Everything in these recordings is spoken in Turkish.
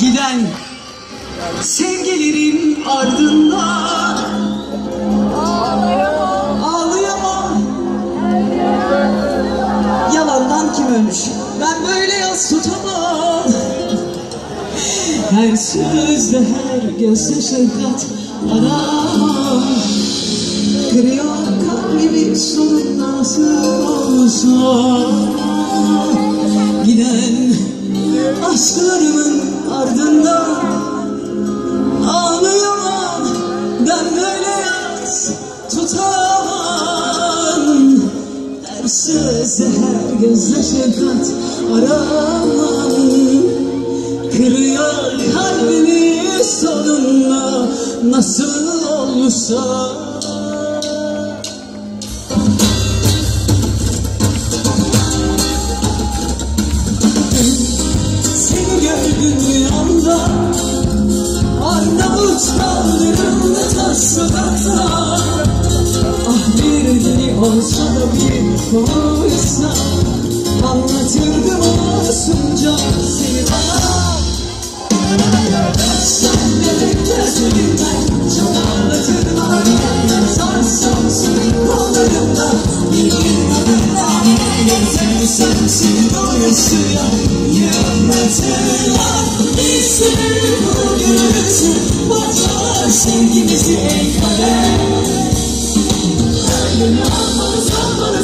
Giden sevgilerin ardından ağlayamam. Yalandan kim ölmüş? Ben böyle yaz tutamam. Her sözde her gözde şefkat aramam. Kırıyor kalbimi sorun nasıl olsa. Giden aşklarımın ardından ağlayamam. Ben böyle yaz tutamam. Her sözde her gözde şefkat aramam. Kırıyor kalbimi sonunda nasıl olursa. Seni gördüm rüyamda, Arnavut dağlarında taş sokakta. Ah bir deli olsa da bir konuysa, anlatırdım olsunca seni bana. Sen bebek gözlerinden çok ağlatırdın ağrıyan. Sarsam senin kollarında bir adımda. Sen seni doyasıya yılmatırlar. Bir sürü bu gürültü parçalar sevgimizi ey kader. Öyle almalı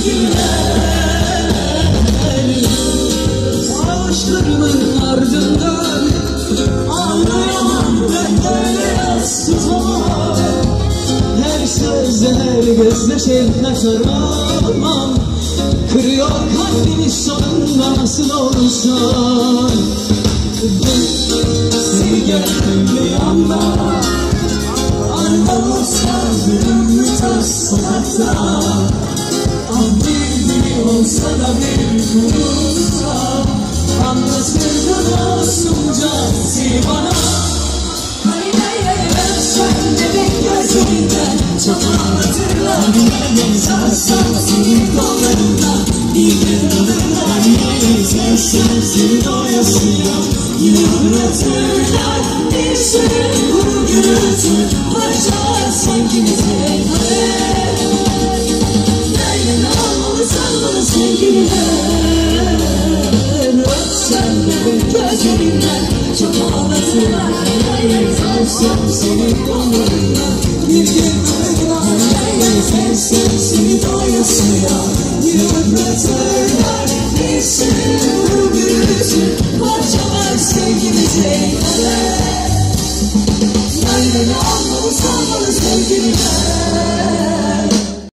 sevgiler. Aşklarımın ardından ağlayamam. Ben böyle yaz tutamam. Her sözde her gözde şefkat aramam. Kırıyor kalbimi sonunda nasıl olursa. Seni gördüm rüyamda, Arnavut dağlarında taş sokakta. Ah bir dili olsa da bir konuşsa, anlatırdım olsunca seni bana. Sen bebek gözlerinden çok anlatırlar. Sarsam senin kollarında bir adımda. Sen seni doyasıya yıpratırlar. Bir sürü bu gürültü parçalar sevgimizi ey kader. Nereden almalı sanmalı sevgililer. Sen bebek gözlerinden çok ağlatırlar. Sarsam senin kollarında bir adımda. Sen seni doyasıya yıpratırlar. Bir sürü bu gürültü parçalar sevgimizi ey kader. Nereden almalı sanmalı sevgililer.